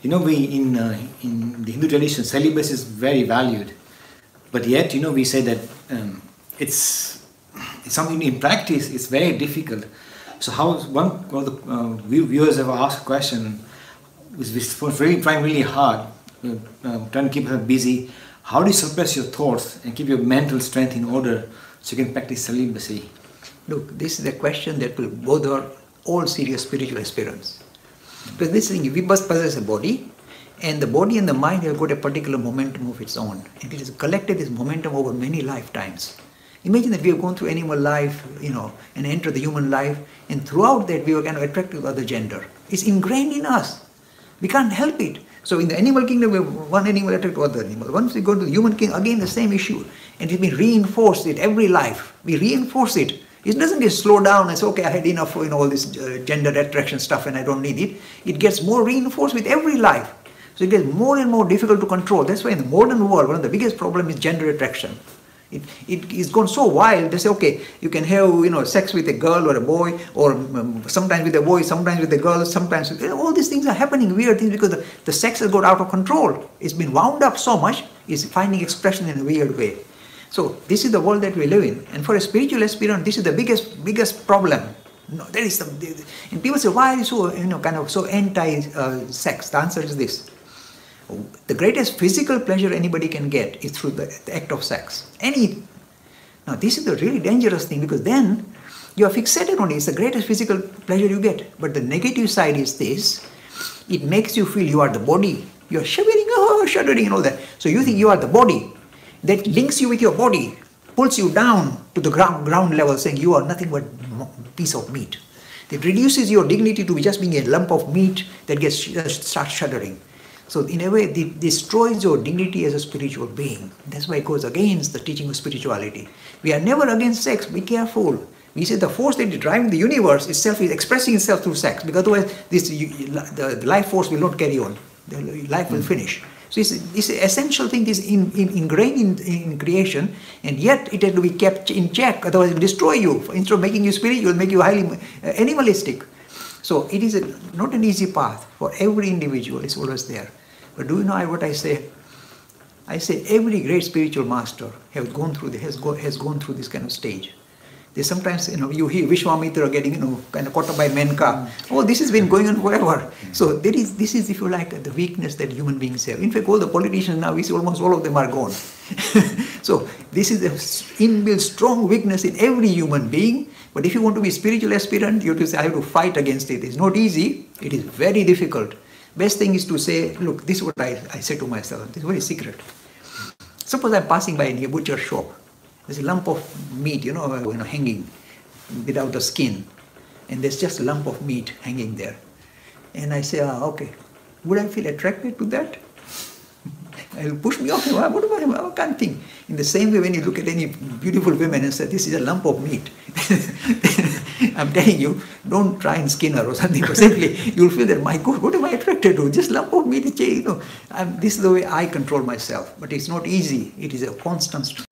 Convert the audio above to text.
in the Hindu tradition, celibacy is very valued, but yet we say that it's something in practice. It's very difficult. So how one of the viewers have asked a question, which was trying really hard, trying to keep her busy. How do you suppress your thoughts and keep your mental strength in order so you can practice celibacy? Look, this is a question that will bother all serious spiritual aspirants. Because this thing, we must possess a body, and the body and the mind have got a particular momentum of its own. And it has collected this momentum over many lifetimes. Imagine that we have gone through animal life, and entered the human life, and throughout that we were kind of attracted to other gender. It's ingrained in us. We can't help it. So in the animal kingdom, we have one animal attracted to other animal. Once we go to the human kingdom, again the same issue. And it's been reinforced in every life. We reinforce it. It doesn't get slowed down and say, okay, I had enough of all this gender attraction stuff and I don't need it. It gets more reinforced with every life. So it gets more and more difficult to control. That's why in the modern world, one of the biggest problems is gender attraction. It's gone so wild. They say, okay, you can have sex with a girl or a boy, or sometimes with a boy, sometimes with a girl, sometimes with, all these things are happening, weird things, because the sex has got out of control. It's been wound up so much, it's finding expression in a weird way. So this is the world that we live in, and for a spiritual aspirant, this is the biggest problem. There is some, and people say, why are you so kind of so anti-sex? The answer is this: the greatest physical pleasure anybody can get is through the act of sex. Now this is the really dangerous thing, because then you are fixated on it. It's the greatest physical pleasure you get. But the negative side is this: it makes you feel you are the body. You are shivering, shuddering, and all that. So you think you are the body. That links you with your body, pulls you down to the ground level, saying you are nothing but a piece of meat. It reduces your dignity to just being a lump of meat that starts shuddering. So in a way, it destroys your dignity as a spiritual being. That's why it goes against the teaching of spirituality. We are never against sex. Be careful. We say the force that is driving the universe itself is expressing itself through sex, because otherwise the life force will not carry on. The life will finish. So this essential thing is ingrained in creation, and yet it has to be kept in check, otherwise it will destroy you. Instead of making you spiritual, it will make you highly animalistic. So it is not an easy path for every individual. It's always there. But do you know what I say? I say every great spiritual master has gone through this kind of stage. They sometimes, you hear Vishwamitra getting, kind of caught up by Menka. Oh, this has been going on forever. So this is, if you like, the weakness that human beings have. In fact, all the politicians now, we see almost all of them are gone. So this is an inbuilt strong weakness in every human being. But if you want to be spiritual aspirant, you have to say, I have to fight against it. It's not easy. It is very difficult. Best thing is to say, look, this is what I say to myself. This is very secret. Suppose I'm passing by in a butcher shop. There's a lump of meat, hanging without the skin. And there's just a lump of meat hanging there. And I say, okay, would I feel attracted to that? It'll push me off. What do I can't think. In the same way, when you look at any beautiful women and say, this is a lump of meat, I'm telling you, don't try and skin her or something. But simply, you'll feel that, my God, what am I attracted to? Just lump of meat, this is the way I control myself. But it's not easy. It is a constant